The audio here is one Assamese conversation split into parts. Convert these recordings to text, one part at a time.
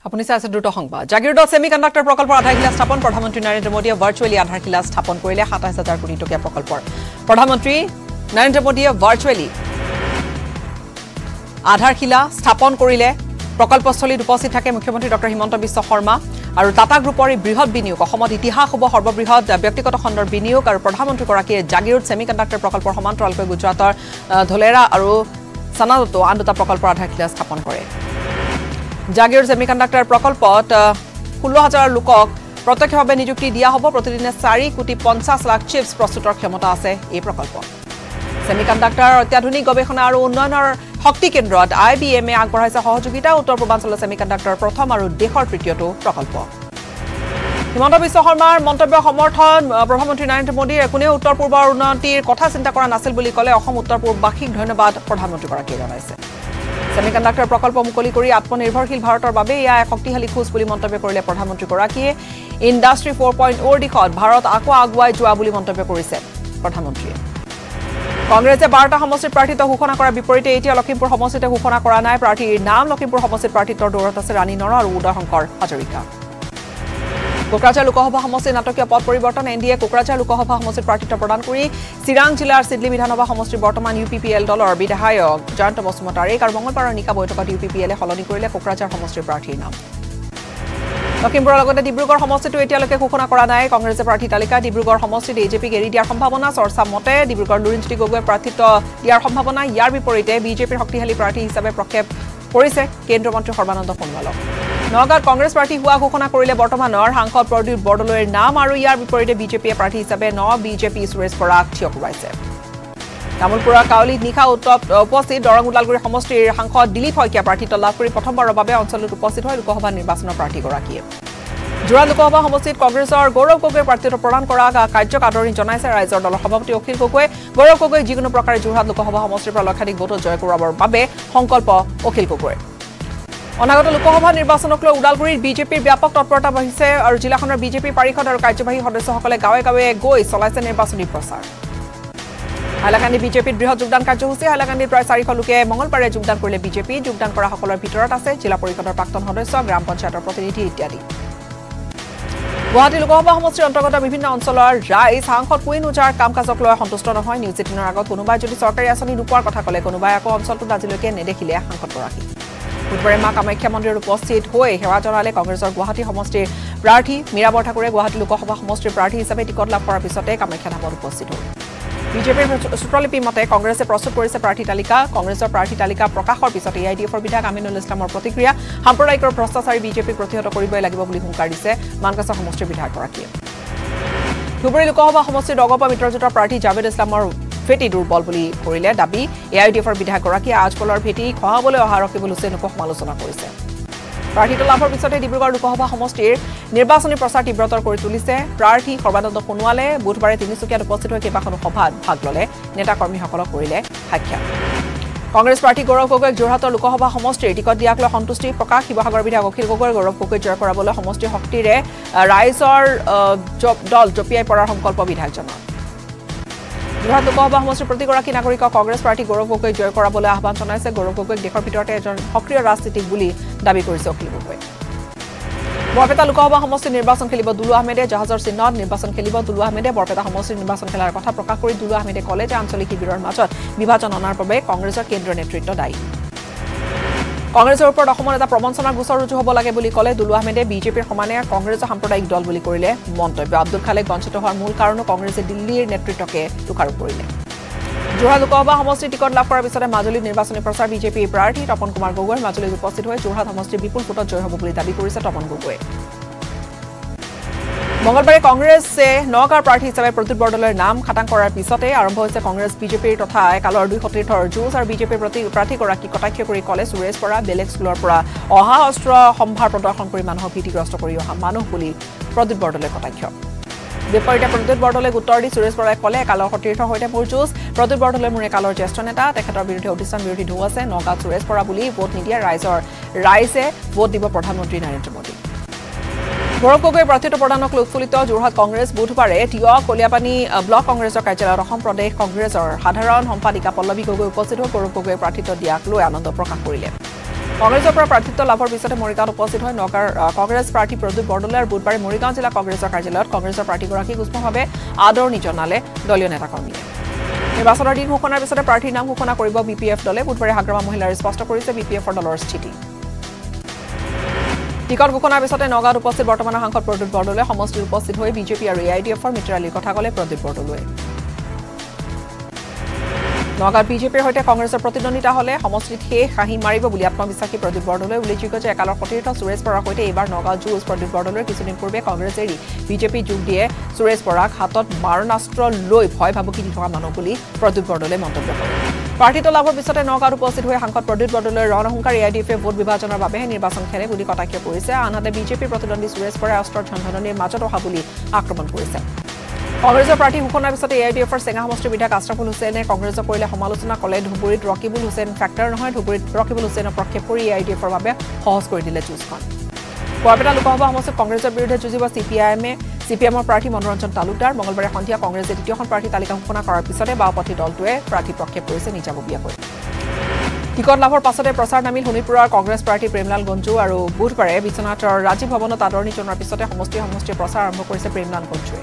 আপুনি চাইছে দ্ৰুত সংবাদ জাগিৰোডত সেমিকন্ডাক্টৰ প্ৰকল্পৰ আধাৰশিলা স্থাপন প্ৰধানমন্ত্ৰী নৰেন্দ্ৰ মোদীয়ে ভাৰ্চুৱেলি আধাৰশিলা স্থাপন কৰিলে 27000 কোটি টকীয়া প্ৰকল্পৰ প্ৰধানমন্ত্ৰী নৰেন্দ্ৰ মোদীয়ে ভাৰ্চুৱেলি আধাৰশিলা স্থাপন কৰিলে প্ৰকল্পস্থলীত উপস্থিত থাকে মুখ্যমন্ত্ৰী ডক্টৰ হিমন্ত বিশ্ব শৰ্মা আৰু টাটা গ্ৰুপৰ বৃহৎ বিনিয়োগ অসমত ইতিহাস হ'ব সৰ্ববৃহৎ ব্যক্তিগত খণ্ডৰ বিনিয়োগ আৰু প্ৰধানমন্ত্ৰী গৰাকীয়ে জাগিৰোড সেমিকন্ডাক্টৰ প্ৰকল্পৰ সমান্তৰালকৈ গুজৰাটৰ ধলেৰা আৰু সনাততো আন দুটা প্ৰকল্পৰ আধাৰশিলা স্থাপন কৰে জাগিৰোড সেমিকন্ডাক্টৰ প্ৰকল্পত 16000 লোকক প্ৰত্যক্ষভাৱে নিযুক্তি দিয়া হ'ব প্ৰতিদিনে 4,50,00,000 চিপছ প্ৰস্তুতৰ ক্ষমতা আছে এই প্ৰকল্পত সেমিকন্ডাক্টৰ অত্যাধুনিক গৱেষণা আৰু উন্নয়নৰ শক্তি কেন্দ্ৰত IBMে আগবঢ়াইছে সহযোগিতা উত্তৰ পূৰ্বাঞ্চলৰ সেমিকন্ডাক্টৰ প্ৰথম আৰু দেশৰ তৃতীয়টো প্ৰকল্প হিমন্ত বিশ্ব শৰ্মাৰ মন্তব্য সমৰ্থন প্ৰধানমন্ত্ৰী নৰেন্দ্ৰ মোদীৰ কোনেও উত্তৰ পূৰ্বৰ উন্নতিৰ কথা চিন্তা কৰা নাছিল বুলি ক'লে অসম উত্তৰ পূৰ্ববাসীক ধন্যবাদ প্ৰধানমন্ত্ৰী গৰাকীয়ে জনাইছে সেমিকন্ডাক্টৰ প্ৰকল্প মুকলি কৰি আত্মনিৰ্ভৰশীল ভাৰতৰ বাবে ইয়া এক শক্তিশালী খোজ বুলি মন্তব্য কৰিলে প্ৰধানমন্ত্ৰী গৰাকীয়ে ইণ্ডাষ্ট্ৰি 4.0 দিশত ভাৰত আকৌ আগুৱাই যোৱা বুলি মন্তব্য কৰিছে প্ৰধানমন্ত্ৰীয়ে কংগ্ৰেছে 12টা সমষ্টিত প্ৰাৰ্থিত্ব ঘোষণা কৰাৰ বিপৰীতে এতিয়া লখিমপুৰ সমষ্টিতে ঘোষণা কৰা নাই প্ৰাৰ্থীৰ নাম লখিমপুৰ সমষ্টিত প্ৰাৰ্থিত্বৰ দৌৰত আছে ৰাণী নৰ আৰু উদয়শংকৰ হাজৰিকা কোকৰাঝাৰ লোকসভা সমষ্টিৰ নাটকীয় পথ পৰিৱৰ্তন এনডিএ কোকৰাঝাৰ লোকসভা সমষ্টিত প্ৰাৰ্থিত্ব প্ৰদান কৰি চিৰাং জিলাৰ সিডলি বিধানসভা সমষ্টিৰ বৰ্তমান UPPL দলৰ বিধায়ক জয়ন্ত বসুমতাৰীক আৰু মঙলবাৰৰ নিশা বৈঠকত UPPLে সলনি কৰিলে কোকৰাঝাৰ সমষ্টিৰ প্ৰাৰ্থীৰ নাম লখিমপুৰৰ লগতে ডিব্ৰুগড় সমষ্টিটো এতিয়ালৈকে ঘোষণা কৰা নাই কংগ্ৰেছে প্ৰাৰ্থী তালিকা ডিব্ৰুগড় সমষ্টিত AJPক এৰি দিয়াৰ সম্ভাৱনা চৰ্চা মতে ডিব্ৰুগড় লুৰিণজ্যোতি গগৈয়ে প্ৰাৰ্থিত্ব দিয়াৰ সম্ভাৱনা ইয়াৰ বিপৰীতে বিজেপিৰ শক্তিশালী প্ৰাৰ্থী হিচাপে প্ৰক্ষেপ কৰিছে কেন্দ্ৰীয় মন্ত্ৰী সৰ্বানন্দ সোণোৱালক নগাঁৱত কংগ্ৰেছ প্ৰাৰ্থী হোৱা ঘোষণা কৰিলে বৰ্তমানৰ সাংসদ প্ৰদ্যুৎ বৰদলৈৰ নাম আৰু ইয়াৰ বিপৰীতে বিজেপিয়ে প্ৰাৰ্থী হিচাপে বিজেপি সুৰেশ বৰাক থিয় কৰাইছে তামুলপুৰৰ কাউলীত নিশা উপস্থিত দৰং ওদালগুৰি সমষ্টিৰ সাংসদ দিলীপ শইকীয়া প্ৰাৰ্থিত্ব লাভ কৰি প্ৰথমবাৰৰ বাবে অঞ্চলটোত উপস্থিত হয় লোকসভা নিৰ্বাচনৰ প্ৰাৰ্থীগৰাকীয়ে যোৰহাট লোকসভা সমষ্টিত কংগ্ৰেছৰ গৌৰৱ গগৈৰ প্ৰাৰ্থিত্ব প্ৰদান কৰা কাৰ্যক আদৰণি জনাইছে ৰাইজৰ দলৰ সভাপতি অখিল গগৈয়ে গৌৰৱ গগৈ যিকোনো প্ৰকাৰে যোৰহাট লোকসভা সমষ্টিৰ পৰা লক্ষাধিক ভোটত জয় কৰাবৰ বাবে সংকল্প অখিল গগৈৰ অনাগত লোকসভা নিৰ্বাচনক লৈ ওদালগুৰিত বিজেপিৰ ব্যাপক তৎপৰতা বহিছে আৰু জিলাখনৰ বিজেপি পাৰিষদ আৰু কাৰ্যবাহী সদস্যসকলে গাঁৱে গাঁৱে গৈ চলাইছে নিৰ্বাচনী প্ৰচাৰ হাইলাকান্দি বিজেপিৰ বৃহৎ যোগদান কাৰ্যসূচী হাইলাকান্দিৰ প্ৰায় 400 লোকে মঙলবাৰে যোগদান কৰিলে বিজেপি যোগদান কৰা সকলৰ ভিতৰত আছে জিলা পৰিষদৰ প্ৰাক্তন সদস্য গ্ৰাম পঞ্চায়তৰ প্ৰতিনিধি ইত্যাদি গুৱাহাটী লোকসভা সমষ্টিৰ অন্তৰ্গত বিভিন্ন অঞ্চলৰ ৰাইজ সাংসদ কুইন উজাৰ কাম কাজক লৈ সন্তুষ্ট নহয় নিউজ 18ৰ আগত কোনোবাই যদি চৰকাৰী আঁচনি নোপোৱাৰ কথা ক'লে কোনোবাই আকৌ অঞ্চলটোত আজিলৈকে নেদেখিলে সাংসদগৰাকী বুধবাৰে মা কামাখ্যা মন্দিৰত উপস্থিত হৈ সেৱা জনালে কংগ্ৰেছৰ গুৱাহাটী সমষ্টিৰ প্ৰাৰ্থী মীৰা বৰঠাকুৰে গুৱাহাটী লোকসভা সমষ্টিৰ প্ৰাৰ্থী হিচাপে টিকট লাভ কৰাৰ পিছতে কামাখ্যা ধামত উপস্থিত হ'ল বিজেপিৰ সূত্ৰলিপি মতে কংগ্ৰেছে প্ৰস্তুত কৰিছে প্ৰাৰ্থী তালিকা কংগ্ৰেছৰ প্ৰাৰ্থী তালিকা প্ৰকাশৰ পিছতে AIDFৰ বিধায়ক আমিনুল ইছলামৰ প্ৰতিক্ৰিয়া সাম্প্ৰদায়িকৰ ভ্ৰষ্টাচাৰী বিজেপিক প্ৰতিহত কৰিবই লাগিব বুলি হুংকাৰ দিছে মানকাছৰ সমষ্টিৰ বিধায়কগৰাকীয়ে ধুবুৰী লোকসভা সমষ্টিৰ অগপ মিত্ৰজোঁটৰ প্ৰাৰ্থী জাভেদ ইছলামৰ ভেটি দুৰ্বল বুলি কৰিলে দাবী AIDFৰ বিধায়কগৰাকীয়ে আজপলৰ ভেটি খহাবলৈ অহা ৰকিবুল হুছেইনকো সমালোচনা কৰিছে প্ৰাৰ্থীত্ব লাভৰ পিছতে ডিব্ৰুগড় লোকসভা সমষ্টিৰ নিৰ্বাচনী প্ৰচাৰ তীব্ৰতৰ কৰি তুলিছে প্ৰাৰ্থী সৰ্বানন্দ সোণোৱালে বুধবাৰে তিনিচুকীয়াত উপস্থিত হৈ কেইবাখনো সভাত ভাগ ল'লে নেতা কৰ্মীসকলক কৰিলে সাক্ষাৎ কংগ্ৰেছ প্ৰাৰ্থী গৌৰৱ গগৈক যোৰহাটৰ লোকসভা সমষ্টিৰ টিকট দিয়াক লৈ সন্তুষ্টি প্ৰকাশ শিৱসাগৰ বিধায়ক অখিল গগৈৰ গৌৰৱ গগৈক জয় কৰাবলৈ সমষ্টিৰ শক্তিৰে ৰাইজৰ দল জপিয়াই পৰাৰ সংকল্প বিধায়কজনৰ যোৰহাট লোকসভা সমষ্টিৰ প্ৰতিগৰাকী নাগৰিকক কংগ্ৰেছ প্ৰাৰ্থী গৌৰৱ গগৈক জয় কৰাবলৈ আহ্বান জনাইছে গৌৰৱ গগৈক দেশৰ ভিতৰতে এজন সক্ৰিয় ৰাজনীতিক বুলি দাবী কৰিছে অখিল গগৈ বৰপেটা লোকসভা সমষ্টিৰ নিৰ্বাচন খেলিব দুলু আহমেদে জাহাজৰ চিহ্নত নিৰ্বাচন খেলিব দুলু আহমেদে বৰপেটা সমষ্টিৰ নিৰ্বাচন খেলাৰ কথা প্ৰকাশ কৰি দুলু আহমেদে ক'লে যে আঞ্চলিক শিবিৰৰ মাজত বিভাজন অনাৰ বাবে কংগ্ৰেছৰ কেন্দ্ৰীয় নেতৃত্ব দায়ী কংগ্ৰেছৰ ওপৰত অসমত এটা প্ৰবঞ্চনাৰ গোচৰ ৰুজু হ'ব লাগে বুলি ক'লে দুলু আহমেদে বিজেপিৰ সমানে কংগ্ৰেছৰ সাম্প্ৰদায়িক দল বুলি কৰিলে মন্তব্য আব্দুল খালেক বঞ্চিত হোৱাৰ মূল কাৰণো কংগ্ৰেছে দিল্লীৰ নেতৃত্বকে দোষাৰোপ কৰিলে যোৰহাট লোকসভা সমষ্টিৰ টিকট লাভ কৰাৰ পিছতে মাজুলীত নিৰ্বাচনী প্ৰচাৰ বিজেপিৰ প্ৰাৰ্থী তপন কুমাৰ গগৈৰ মাজুলীত উপস্থিত হৈ যোৰহাট সমষ্টিৰ বিপুল ভোটত জয় হ'ব বুলি দাবী কৰিছে তপন গগৈয়ে মঙলবাৰে কংগ্ৰেছে নগাঁৱৰ প্ৰাৰ্থী হিচাপে প্ৰদ্যুৎ বৰদলৈৰ নাম খাটাং কৰাৰ পিছতে আৰম্ভ হৈছে কংগ্ৰেছ বিজেপিৰ তথা একালৰ দুই সতীৰ্থৰ যুঁজ আৰু বিজেপিৰ প্ৰাৰ্থীগৰাকীক কটাক্ষ কৰি ক'লে সুৰেশ বৰা বেলেগ স্কুলৰ পৰা অহা অস্ত্ৰ সম্ভাৰ প্ৰদৰ্শন কৰি মানুহক ভীতিগ্ৰস্ত কৰি অহা মানুহ বুলি প্ৰদ্যুৎ বৰদলৈৰ কটাক্ষ বিপৰীতে প্ৰদ্যুৎ বৰদলৈক উত্তৰ দি সুৰেশ বৰাই ক'লে একালৰ সতীৰ্থৰ সৈতে মোৰ যুঁজ প্ৰদ্যুৎ বৰদলৈ মোৰ একালৰ জ্যেষ্ঠ নেতা তেখেতৰ বিৰুদ্ধে অধিষ্ঠান বিৰোধী ঢৌ আছে নগাঁৱত সুৰেশ বৰা বুলি ভোট নিদিয়া ৰাইজে ভোট দিব প্ৰধানমন্ত্ৰী নৰেন্দ্ৰ মোদী গৌৰৱ গগৈৰ প্ৰাৰ্থিত্ব প্ৰদানক লৈ উৎফুল্লিত যোৰহাট কংগ্ৰেছ বুধবাৰে তিয় কলিয়াপানী ব্লক কংগ্ৰেছৰ কাৰ্যালয়ত অসম প্ৰদেশ কংগ্ৰেছৰ সাধাৰণ সম্পাদিকা পল্লৱী গগৈ উপস্থিত হৈ গৌৰৱ গগৈৰ প্ৰাৰ্থিত্ব দিয়াক লৈ আনন্দ প্ৰকাশ কৰিলে কংগ্ৰেছৰ পৰা প্ৰাৰ্থিত্ব লাভৰ পিছতে মৰিগাঁৱত উপস্থিত হয় নগাঁৱৰ কংগ্ৰেছ প্ৰাৰ্থী প্ৰদীপ বৰদলৈ আৰু বুধবাৰে মৰিগাঁও জিলা কংগ্ৰেছৰ কাৰ্যালয়ত কংগ্ৰেছৰ প্ৰাৰ্থীগৰাকীক উষ্মভাৱে আদৰণি জনালে দলীয় নেতাকৰ্মীয়ে নিৰ্বাচনৰ দিন ঘোষণাৰ পিছতে প্ৰাৰ্থীৰ নাম ঘোষণা কৰিব বিপিএফ দলে বুধবাৰে হাগ্ৰামা মহিলাৰ স্পষ্ট কৰিছে বিপিএফৰ দলৰ স্থিতি টিকট ঘোষণাৰ পিছতে নগাঁৱত উপস্থিত বৰ্তমানৰ সাংসদ প্ৰদীপ বৰদলৈ সমষ্টিত উপস্থিত হৈ বিজেপি আৰু এআইডিএফৰ মিত্ৰালীৰ কথা ক'লে প্ৰদীপ বৰদলৈ নগাঁৱত বিজেপিৰ সৈতে কংগ্ৰেছৰ প্ৰতিদ্বন্দ্বিতা হলে সমষ্টিত শেষ হাঁহি মাৰিব বুলি আত্মবিশ্বাসী প্ৰদীপ বৰদলৈ উল্লেখযোগ্য যে একালৰ সতীৰ্থ সুৰেশ বৰাৰ সৈতে এইবাৰ নগাঁও যুঁজ প্ৰদীপ বৰদলৈৰ কিছুদিন পূৰ্বে কংগ্ৰেছ এৰি বিজেপি যোগ দিয়ে সুৰেশ বৰাক হাতত মাৰণাস্ত্ৰ লৈ ভয় ভাবুকি দি থকা মানুহ বুলি প্ৰদীপ বৰদলৈ মন্তব্য কৰে প্ৰাৰ্থিত্ব লাভৰ পিছতে নগাঁৱত উপস্থিত হৈ সাংসদ প্ৰদীপ বৰদলৈৰ ৰণসংকাৰ এআইডিএফে ভোট বিভাজনৰ বাবেহে নিৰ্বাচন খেলে বুলি কটাক্ষ কৰিছে আনহাতে বিজেপিৰ প্ৰতিদ্বন্দ্বী সুৰেশ বৰাই অস্ত্ৰৰ ঝনঝননিৰ মাজত অহা বুলি আক্ৰমণ কৰিছে কংগ্ৰেছৰ প্ৰাৰ্থী ঘোষণাৰ পিছতে এআইডিএফৰ চেঙা সমষ্টিৰ বিধায়ক আশৰাফুল হুছেইনে কংগ্ৰেছক কৰিলে সমালোচনা ক'লে ধুবুৰীত ৰকিবুল হুছেইন ফেক্টৰ নহয় ধুবুৰীত ৰকিবুল হুছেইনক প্ৰক্ষেপ কৰি এআইডিএফৰ বাবে সহজ কৰি দিলে যুঁজখন বৰপেটা লোকসভা সমষ্টিত কংগ্ৰেছৰ বিৰুদ্ধে যুঁজিব চিপিএমৰ প্ৰাৰ্থী মনোৰঞ্জন তালুকদাৰ মঙলবাৰে সন্ধিয়া কংগ্ৰেছে দ্বিতীয়খন প্ৰাৰ্থী তালিকা ঘোষণা কৰাৰ পিছতে বাওঁপন্থী দলটোৱে প্ৰাৰ্থী প্ৰক্ষেপ কৰিছে নিজাববীয়াকৈ টিকট লাভৰ পাছতে প্ৰচাৰ নামিল শোণিতপুৰৰ কংগ্ৰেছ প্ৰাৰ্থী প্ৰেমলাল গঞ্জু আৰু বুধবাৰে বিশ্বনাথৰ ৰাজীৱ ভৱনত আদৰণি জনোৱাৰ পিছতে সমষ্টিৰ প্ৰচাৰ আৰম্ভ কৰিছে প্ৰেমলাল গঞ্জুৱে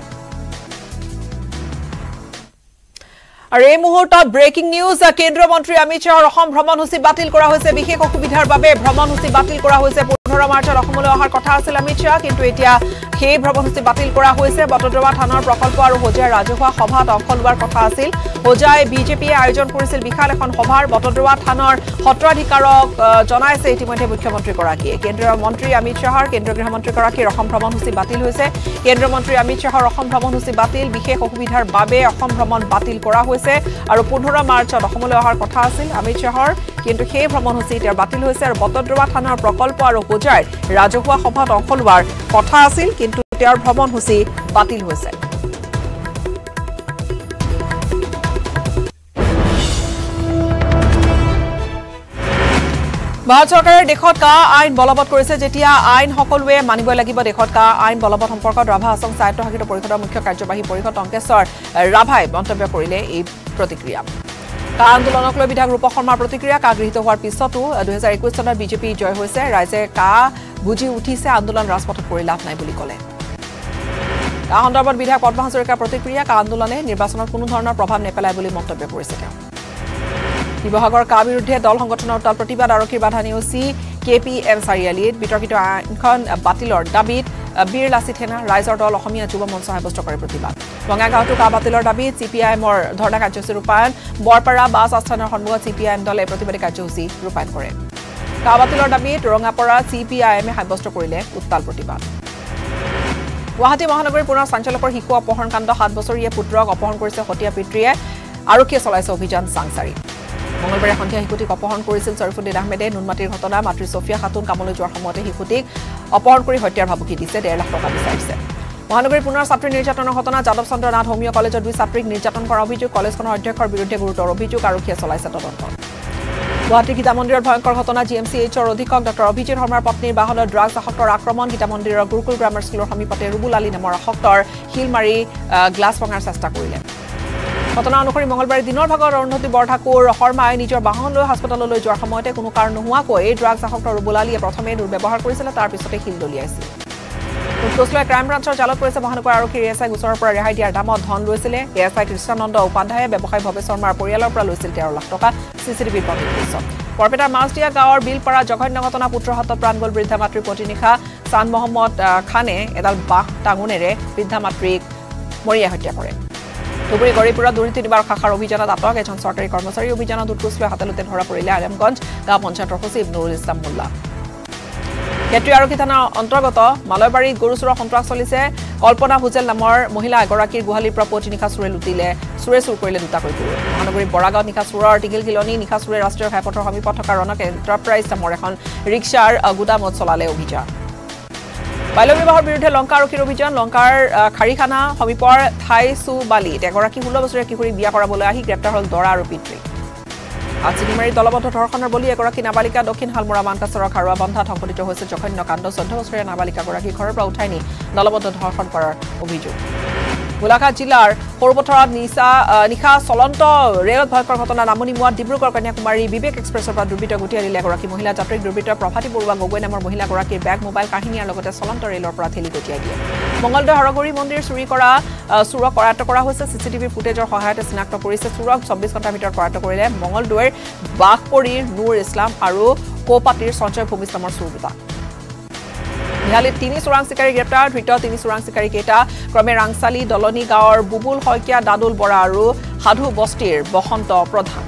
আৰু এই মুহূৰ্তত ব্ৰেকিং নিউজ কেন্দ্ৰীয় মন্ত্ৰী অমিত শ্বাহৰ অসম ভ্ৰমণসূচী বাতিল কৰা হৈছে বিশেষ অসুবিধাৰ বাবে ভ্ৰমণসূচী বাতিল কৰা হৈছে 15 মাৰ্চত অসমলৈ অহাৰ কথা আছিল অমিত শ্বাহ কিন্তু এতিয়া সেই ভ্ৰমণসূচী বাতিল কৰা হৈছে বটদ্ৰৱা থানৰ প্ৰকল্প আৰু হোজাই ৰাজহুৱা সভাত অংশ লোৱাৰ কথা আছিল হোজাই বিজেপিয়ে আয়োজন কৰিছিল বিশাল এখন সভাৰ বটদ্ৰৱা থানৰ সত্ৰাধিকাৰক জনাইছে ইতিমধ্যে মুখ্যমন্ত্ৰীগৰাকীয়ে কেন্দ্ৰীয় মন্ত্ৰী অমিত শ্বাহৰ কেন্দ্ৰীয় গৃহমন্ত্ৰীগৰাকীৰ অসম ভ্ৰমণসূচী বাতিল হৈছে কেন্দ্ৰীয় মন্ত্ৰী অমিত শ্বাহৰ অসম ভ্ৰমণসূচী বাতিল বিশেষ অসুবিধাৰ বাবে অসম ভ্ৰমণ বাতিল কৰা হৈছে আৰু 15 মাৰ্চত অসমলৈ অহাৰ কথা আছিল অমিত শ্বাহৰ কিন্তু সেই ভ্ৰমণসূচী এতিয়া বাতিল হৈছে আৰু বটদ্ৰৱা থানৰ প্ৰকল্প আৰু হোজাইৰ ৰাজহুৱা সভাত অংশ লোৱাৰ কথা আছিল কিন্তু তেওঁৰ ভ্ৰমণসূচী বাতিল হৈছে ভাৰত চৰকাৰে দেশত কা আইন বলবৎ কৰিছে যেতিয়া আইন সকলোৱে মানিব লাগিব দেশত কা আইন বলবৎ সম্পৰ্কত ৰাভা আছাম স্বায়ত্তশাসিত পৰিষদৰ মুখ্য কাৰ্যবাহী পৰিষদ টংকেশ্বৰ ৰাভাই মন্তব্য কৰিলে এই প্ৰতিক্ৰিয়া কা আন্দোলনক লৈ বিধায়ক ৰূপ শৰ্মাৰ প্ৰতিক্ৰিয়া কা গৃহীত হোৱাৰ পিছতো 2021 চনত বিজেপি জয় হৈছে ৰাইজে কা বুজি উঠিছে আন্দোলন ৰাজপথত কৰি লাভ নাই বুলি ক'লে কা সন্দৰ্ভত বিধায়ক পদ্মা হাজৰিকাৰ প্ৰতিক্ৰিয়া কা আন্দোলনে নিৰ্বাচনত কোনো ধৰণৰ প্ৰভাৱ নেপেলায় বুলি মন্তব্য কৰিছে তেওঁ বিভাগৰ কা বিৰুদ্ধে দল সংগঠনৰ উত্তাল প্ৰতিবাদ আৰক্ষীৰ বাধা নেওচি কেপিএম চাৰিআলিত বিতৰ্কিত আইনখন বাতিলৰ দাবীত বীৰ লাচিত সেনা ৰাইজৰ দল অসমীয়া যুৱ মঞ্চ সাব্যস্ত কৰে প্ৰতিবাদ বঙাইগাঁৱতো কা বাতিলৰ দাবীত চিপিআইএমৰ ধৰ্ণা কাৰ্যসূচী ৰূপায়ণ বৰপাৰা বাছ আস্থানৰ সন্মুখত চিপিআইএম দলে প্ৰতিবাদী কাৰ্যসূচী ৰূপায়ণ কৰে কা বাতিলৰ দাবীত ৰঙাপাৰা চিপিআইএমে সাব্যস্ত কৰিলে উত্তাল প্ৰতিবাদ গুৱাহাটী মহানগৰীৰ পুনৰ চাঞ্চল্যকৰ শিশু অপহৰণ কাণ্ড 7 বছৰীয়া পুত্ৰক অপহৰণ কৰিছে সতীয়া পিতৃয়ে আৰক্ষীয়ে চলাইছে অভিযান চাংচাৰি মঙলবাৰে সন্ধিয়া শিশুটিক অপহৰণ কৰিছিল শৰীফুদ্দিন আহমেদে নুনমাটিৰ ঘটনা মাতৃ ছফিয়া খাতুন কামলৈ যোৱাৰ সময়তে শিশুটিক অপহৰণ কৰি হত্যাৰ ভাবুকি দিছে 1.5 লাখ টকা বিচাৰিছে মহানগৰীৰ পুনৰ ছাত্ৰী নিৰ্যাতনৰ ঘটনা যাদৱ চন্দ্ৰ নাথ হোমিঅ' কলেজৰ 2 ছাত্ৰীক নিৰ্যাতন কৰাৰ অভিযোগ কলেজখনৰ অধ্যক্ষৰ বিৰুদ্ধে গুৰুতৰ অভিযোগ আৰক্ষীয়ে চলাইছে তদন্ত গুৱাহাটী গীতা মন্দিৰৰ ভয়ংকৰ ঘটনা জিএমচিএইচৰ অধীক্ষক ডক্টৰ অভিজিৎ শৰ্মাৰ পত্নীৰ বাহনত ড্ৰাগছ আসক্তৰ আক্ৰমণ গীতা মন্দিৰৰ গুৰুকুল গ্ৰামাৰ স্কুলৰ সমীপতে ৰুবুল আলী নামৰ আসক্তৰ শিল মাৰি গ্লাছ ভঙাৰ চেষ্টা কৰিলে ঘটনা অনুসৰি মঙলবাৰে দিনৰ ভাগত অৰুণধতী বৰঠাকুৰ শৰ্মাই নিজৰ বাহন লৈ হাস্পতাললৈ যোৱাৰ সময়তে কোনো কাৰণ নোহোৱাকৈ এই ড্ৰাগছ আসক্ত ৰুবুল আলীয়ে প্ৰথমে দুৰ্ব্যৱহাৰ কৰিছিল তাৰ পিছতে শিল দলিয়াইছিল উৎকোচলৈ ক্ৰাইম ব্ৰাঞ্চৰ জালত পৰিছে মহানগৰ আৰক্ষীৰ এএছআই গোচৰৰ পৰা ৰেহাই দিয়াৰ দামত ধন লৈছিলে এএছআই কৃষ্ণানন্দ উপাধ্যায়ে ব্যৱসায়ী ভৱেশ শৰ্মাৰ পৰিয়ালৰ পৰা লৈছিল 13 লাখ টকা চিচিটিভিৰ প্ৰতিদৃশ্য বৰপেটাৰ মাছদিয়া গাঁৱৰ বিলপাৰা জঘন্য ঘটনা পুত্ৰৰ হাতত প্ৰাণ গ'ল বৃদ্ধা মাতৃৰ প্ৰতিনিশা চান মহম্মদ খানে এডাল বাঁহ টাঙোনেৰে বৃদ্ধা মাতৃক মৰিয়াই হত্যা কৰে ধুবুৰী গৰিপুৰত দুৰ্নীতি নিবাৰক শাখাৰ অভিযানত আটক এজন চৰকাৰী কৰ্মচাৰী অভিযানত উৎকোচলৈ হাতেলোতে ধৰা পৰিলে আলমগঞ্জ গাঁও পঞ্চায়তৰ সচিব নুৰুল ইছলাম মোল্লা কেট্ৰি আৰক্ষী থানাৰ অন্তৰ্গত মালয়বাৰীত গৰু চোৰৰ সন্ত্ৰাস চলিছে কল্পনা ভুজেল নামৰ মহিলা এগৰাকীৰ গোহালিৰ পৰা পুৱতি নিশা চোৰে লুটিলে চোৰে চুৰ কৰিলে দুটাকৈ গৰু মহানগৰীৰ বৰাগাঁৱত নিশা চোৰৰ টিকিল কিলনি নিশা চোৰে ৰাষ্ট্ৰীয় ঘাইপথৰ সমীপত থকা ৰনক এণ্টাৰপ্ৰাইজ নামৰ এখন ৰিক্সাৰ গুদামত চলালে অভিযান বাল্য বিবাহৰ বিৰুদ্ধে লংকা আৰক্ষীৰ অভিযান লংকাৰ খাৰিখানা সমীপৰ থাইচুবালিত এগৰাকী 16 বছৰীয়া কিশোৰীক বিয়া কৰাবলৈ আহি গ্ৰেপ্তাৰ হ'ল দৰা আৰু পিতৃ চিনিমাৰীৰ দলবদ্ধ ধৰ্ষণৰ বলি এগৰাকী নাবালিকা দক্ষিণ হালমৰা মানকাছৰৰ খাৰুৱা বন্ধাত সংঘটিত হৈছে জঘন্য কাণ্ড 14 বছৰীয়া নাবালিকাগৰাকী ঘৰৰ পৰা উঠাই নি দলবদ্ধ ধৰ্ষণ কৰাৰ অভিযোগ গোলাঘাট জিলাৰ সৰুপথাৰত নিশা চলন্ত ৰেলত ভয়ংকৰ ঘটনা নামনি মোৱাত ডিব্ৰুগড় কন্যাকুমাৰী বিবেক এক্সপ্ৰেছৰ পৰা দুৰ্বৃত্ত গুটি আনিলে এগৰাকী মহিলা যাত্ৰীক দুৰ্বৃত্ত প্ৰভাতী বৰুৱা গগৈ নামৰ মহিলাগৰাকীৰ বেগ মোবাইল কাহিনীৰ লগতে চলন্ত ৰেলৰ পৰা ঠেলি গটিয়াই দিয়ে মঙ্গলদৈ হৰগুৰি মন্দিৰ চুৰক কৰায়ত্ব কৰা হৈছে চিচিটিভি ফুটেজৰ সহায়তে চিনাক্ত কৰিছে চুৰক 24 ঘণ্টাৰ ভিতৰত কৰায়ত্ব কৰিলে মঙ্গলদৈৰ বাঘপৰীৰ নুৰ ইছলাম আৰু কোপাটিৰ সঞ্জয় ভূমিজ নামৰ চুৰ দুটা নিহালিত 3 চোৰাং চিকাৰী গ্ৰেপ্তাৰ ধৃত 3 চোৰাং চিকাৰী কেইটা ক্ৰমে ৰাংচালি দলনি গাঁৱৰ বুবুল শইকীয়া দাদুল বৰা আৰু সাধু বস্তিৰ বসন্ত প্ৰধান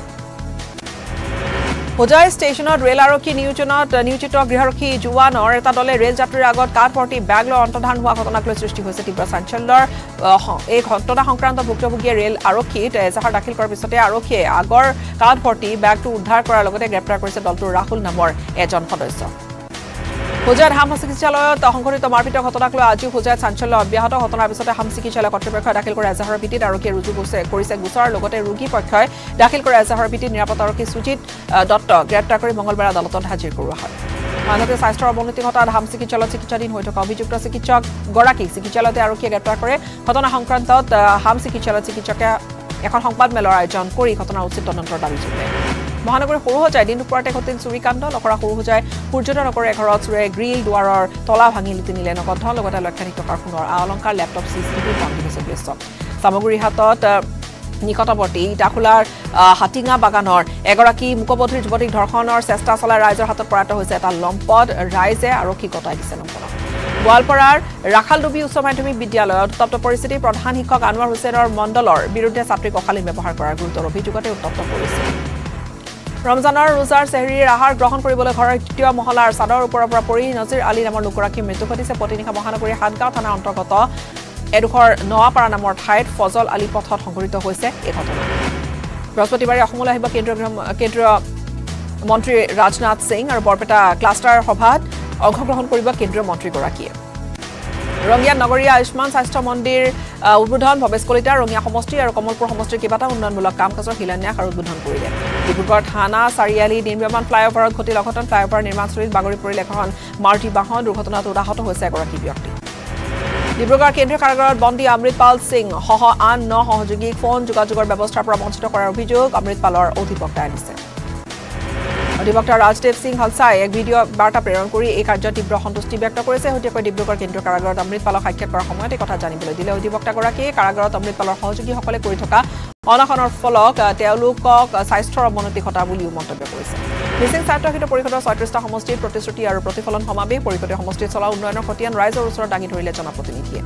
হোজাই ষ্টেচনত ৰেল আৰক্ষী নিয়োজিত গৃহৰক্ষী জোৱানৰ এটা দলে ৰেল যাত্ৰীৰ আগত কাঠ ভৰ্তি বেগ লৈ অন্তৰ্ধান হোৱা ঘটনাক লৈ সৃষ্টি হৈছে তীব্ৰ চাঞ্চল্যৰ এই ঘটনা সংক্ৰান্ত ভুক্তভোগীয়ে ৰেল আৰক্ষীত এজাহাৰ দাখিল কৰাৰ পিছতে আৰক্ষীয়ে আগৰ কাঠ ভৰ্তি বেগটো উদ্ধাৰ কৰাৰ লগতে গ্ৰেপ্তাৰ কৰিছে দলটোৰ ৰাহুল নামৰ এজন সদস্য হোজাইত হাম চিকিৎসালয়ত সংঘটিত মাৰপিটৰ ঘটনাক লৈ আজি হোজাইত চাঞ্চল্য অব্যাহত ঘটনাৰ পিছতে হাম চিকিৎসালয় কৰ্তৃপক্ষই দাখিল কৰা এজাহাৰৰ ভিত্তিত আৰক্ষীয়ে ৰুজু কৰিছে গোচৰৰ লগতে ৰোগী পক্ষই দাখিল কৰা এজাহাৰৰ ভিত্তিত নিৰাপত্তা আৰক্ষী সুজিত দত্ত গ্ৰেপ্তাৰ কৰি মঙ্গলবাৰে আদালতত হাজিৰ কৰোৱা হয় আনহাতে স্বাস্থ্যৰ অৱনতি ঘটাত হাম চিকিৎসালয়ত চিকিৎসাধীন হৈ থকা অভিযুক্ত চিকিৎসকগৰাকীক চিকিৎসালয়তে আৰক্ষীয়ে গ্ৰেপ্তাৰ কৰে ঘটনা সংক্ৰান্তত হাম চিকিৎসালয়ত চিকিৎসকে এখন সংবাদমেলৰ আয়োজন কৰি ঘটনাৰ উচিত তদন্তৰ দাবী জনায় মহানগৰীৰ সৰুহজাই দিন দুপৰতে ঘটিল চুৰিকাণ্ড লখৰা সৰুহজাই সূৰ্যনগৰৰ এঘৰত চোৰে গ্ৰিল দুৱাৰৰ তলা ভাঙি লুটি নিলে নগদ ধন লগতে লক্ষাধিক টকাৰ সোণৰ অলংকাৰ লেপটপ চিচিটিভি বন্দী হৈছে দৃশ্য সামগ্ৰী হাতত নিকটৱৰ্তী ইটাখোলাৰ হাটিঙা বাগানৰ এগৰাকী মুকবধিৰ যুৱতীক ধৰ্ষণৰ চেষ্টা চলাই ৰাইজৰ হাতত পৰাত হৈছে এটা লম্পট ৰাইজে আৰক্ষী গতাই দিছে লম্পটক গোৱালপাৰাৰ ৰাখালডুবি উচ্চ মাধ্যমিক বিদ্যালয়ত উত্তপ্ত পৰিস্থিতি প্ৰধান শিক্ষক আনোৱাৰ হুছেইনৰ মণ্ডলৰ বিৰুদ্ধে ছাত্ৰীক অশালীন ব্যৱহাৰ কৰাৰ গুৰুতৰ অভিযোগতে উত্তপ্ত পৰিস্থিতি ৰমজানৰ ৰোজাৰ চেহৰীৰ আহাৰ গ্ৰহণ কৰিবলৈ ঘৰৰ তৃতীয় মহলাৰ চাদৰ ওপৰৰ পৰা পৰি নজিৰ আলী নামৰ লোকগৰাকীৰ মৃত্যু ঘটিছে পতিনিশা মহানগৰীৰ হাটগাঁও থানাৰ অন্তৰ্গত এডোখৰ নৱাপাৰা নামৰ ঠাইত ফজল আলী পথত সংঘটিত হৈছে এই ঘটনা বৃহস্পতিবাৰে অসমলৈ আহিব কেন্দ্ৰীয় মন্ত্ৰী ৰাজনাথ সিং আৰু বৰপেটা ক্লাষ্টাৰ সভাত অংশগ্ৰহণ কৰিব কেন্দ্ৰীয় মন্ত্ৰীগৰাকীয়ে ৰঙিয়াত নগৰীয়া আয়ুষ্মান স্বাস্থ্য মন্দিৰ উদ্বোধন ভৱেশ কলিতা ৰঙিয়া সমষ্টি আৰু কমলপুৰ সমষ্টিৰ কেইবাটাও উন্নয়নমূলক কাম কাজৰ শিলান্যাস আৰু উদ্বোধন কৰিলে ডিব্ৰুগড় থানা চাৰিআলি নিৰ্মাণ ফ্লাইঅভাৰত ঘটিল অঘটন ফ্লাইঅভাৰ নিৰ্মাণস্থলীত বাগৰি পৰিল এখন মাৰুতি বাহন দুৰ্ঘটনাত আহত হৈছে এগৰাকী ব্যক্তি ডিব্ৰুগড় কেন্দ্ৰীয় কাৰাগাৰত বন্দী অমৃতপাল সিং সহ আন 9 সহযোগীক ফোন যোগাযোগৰ ব্যৱস্থাৰ পৰা বঞ্চিত কৰাৰ অভিযোগ অমৃতপালৰ অধিবক্তাই আনিছে অধিবক্তা ৰাজদেৱ সিং হালচাই এক ভিডিঅ' বাৰ্তা প্ৰেৰণ কৰি এই কাৰ্যত তীব্ৰ সন্তুষ্টি ব্যক্ত কৰিছে সঠিককৈ ডিব্ৰুগড় কেন্দ্ৰীয় কাৰাগাৰত অমৃতপালক সাক্ষাৎ কৰাৰ সময়ত এই কথা জানিবলৈ দিলে অধিবক্তাগৰাকীয়ে কাৰাগাৰত অমৃতপালৰ সহযোগীসকলে কৰি থকা অনাশনৰ ফলত তেওঁলোকক স্বাস্থ্যৰ অৱনতি ঘটা বুলিও মন্তব্য কৰিছে মিচিং স্বায়ত্তশাসিত পৰিষদৰ ৩৬টা সমষ্টিৰ প্ৰতিশ্ৰুতি আৰু প্ৰতিফলন সমাৱেশ পৰিষদে সমষ্টিত চলা উন্নয়নৰ খতিয়ান ৰাইজৰ ওচৰত দাঙি ধৰিলে জনপ্ৰতিনিধিয়ে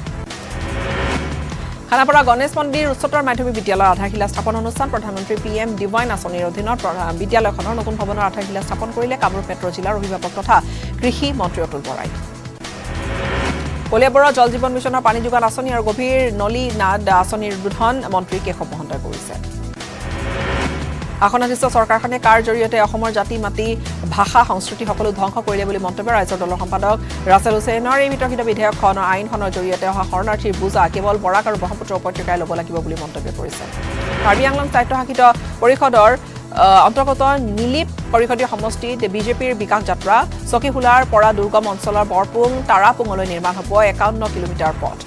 খানাপাৰা গণেশ মন্দিৰ উচ্চতৰ মাধ্যমিক বিদ্যালয়ৰ আধাৰশিলা স্থাপন অনুষ্ঠান প্ৰধানমন্ত্ৰী PM ডিভাইন আঁচনিৰ অধীনত বিদ্যালয়খনৰ নতুন ভৱনৰ আধাৰশিলা স্থাপন কৰিলে কামৰূপ মেট্ৰ' জিলাৰ অভিভাৱক তথা কৃষি মন্ত্ৰী অতুল বৰাই কলিয়াবৰৰ জল জীৱন মিছনৰ পানী যোগান আঁচনি আৰু গভীৰ নলী নাদ আঁচনিৰ উদ্বোধন মন্ত্ৰী কেশৱ মহন্তই কৰিছে আসনাধিষ্ঠ চৰকাৰখনে কাৰ জৰিয়তে অসমৰ জাতি মাটি ভাষা সংস্কৃতি সকলো ধ্বংস কৰিলে বুলি মন্তব্য ৰাজ্যৰ দলৰ সম্পাদক ৰাছেল হুছেইনৰ এই বিতৰ্কিত বিধেয়কখনৰ আইনখনৰ জৰিয়তে অহা শৰণাৰ্থীৰ বোজা কেৱল বৰাক আৰু ব্ৰহ্মপুত্ৰ উপত্যকাই ল'ব লাগিব বুলি মন্তব্য কৰিছে কাৰ্বি আংলং স্বায়ত্তশাসিত পৰিষদৰ অন্তৰ্গত নীলিপ পৰিষদীয় সমষ্টিত বিজেপিৰ বিকাশ যাত্ৰা চকীহোলাৰ পৰা দুৰ্গম অঞ্চলৰ বৰপুং তাৰাপুঙলৈ নিৰ্মাণ হ'ব 51 কিলোমিটাৰ পথ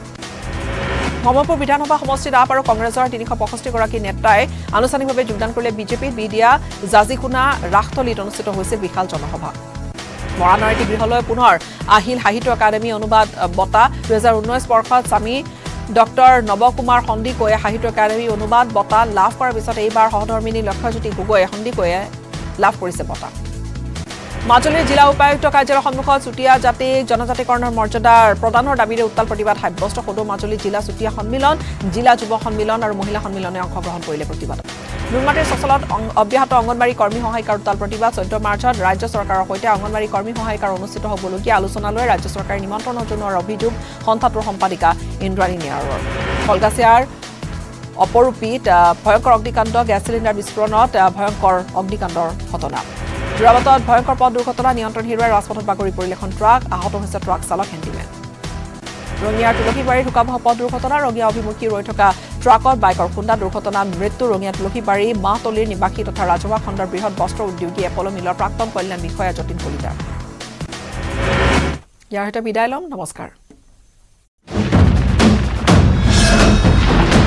মমপুৰ বিধানসভা সমষ্টিত আপ আৰু কংগ্ৰেছৰ 365 গৰাকী নেতাই আনুষ্ঠানিকভাৱে যোগদান কৰিলে বিজেপিত বিডিয়া জাজিকুনা ৰাখতলিত অনুষ্ঠিত হৈছে বিশাল জনসভা মৰাণৰ গৃহলৈ পুনৰ আহিল সাহিত্য একাডেমী অনুবাদ বঁটা 2019 বৰ্ষত স্বামী ডক্টৰ নৱকুমাৰ সন্দিকৈয়ে সাহিত্য একাডেমী অনুবাদ বঁটা লাভ কৰাৰ পিছত এইবাৰ সহধৰ্মিনী লক্ষ্যজ্যোতি গগৈ সন্দিকৈয়ে লাভ কৰিছে বঁটা মাজুলীৰ জিলা উপায়ুক্ত কাৰ্যালয়ৰ সন্মুখত চুতীয়া জাতিক জনজাতিকৰণৰ মৰ্যাদাৰ প্ৰদানৰ দাবীৰে উত্তাল প্ৰতিবাদ সাব্যস্ত সদৌ মাজুলী জিলা চুতীয়া সন্মিলন জিলা যুৱ সন্মিলন আৰু মহিলা সন্মিলনে অংশগ্ৰহণ কৰিলে প্ৰতিবাদত নুনমাটিৰ চচলত অব্যাহত অংগনবাড়ী কৰ্মী সহায়িকাৰ উত্তাল প্ৰতিবাদ 14 মাৰ্চত ৰাজ্য চৰকাৰৰ সৈতে অংগনবাড়ী কৰ্মী সহায়িকাৰ অনুষ্ঠিত হ'বলগীয়া আলোচনালৈ ৰাজ্য চৰকাৰে নিমন্ত্ৰণ জনোৱাৰ অভিযোগ সন্থাটোৰ সম্পাদিকা ইন্দ্ৰাণী নেয়াৰৰ কলগাছিয়াৰ অপৰূপীত ভয়ংকৰ অগ্নিকাণ্ড গেছ চিলিণ্ডাৰ বিস্ফোৰণত ভয়ংকৰ অগ্নিকাণ্ডৰ ঘটনা যোৰাবাটত ভয়ংকৰ পথ দুৰ্ঘটনা নিয়ন্ত্ৰণ হেৰুৱাই ৰাজপথত বাগৰি পৰিল এখন ট্ৰাক আহত হৈছে ট্ৰাক চালক হেণ্ডিমেন ৰঙিয়াৰ তুলসীবাৰীৰ ঢুকাবহ পথ দুৰ্ঘটনা ৰঙিয়া অভিমুখী ৰৈ থকা ট্ৰাকত বাইকৰ খুন্দা দুৰ্ঘটনাত মৃত্যু ৰঙিয়া তুলসীবাৰী মাহতলিৰ নিবাসী তথা ৰাজহুৱা খণ্ডৰ বৃহৎ বস্ত্ৰ উদ্যোগী এপল' মিলৰ প্ৰাক্তন কল্যাণ বিষয়া যতীন কলিতা ইয়াৰ সৈতে বিদায় ল'ম নমস্কাৰ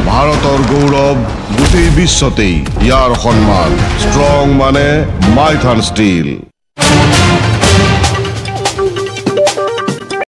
ভাৰতৰ গৌৰৱ গোটেই বিশ্বতেই ইয়াৰ সন্মান ষ্ট্ৰং মানে মাইথান ষ্টীল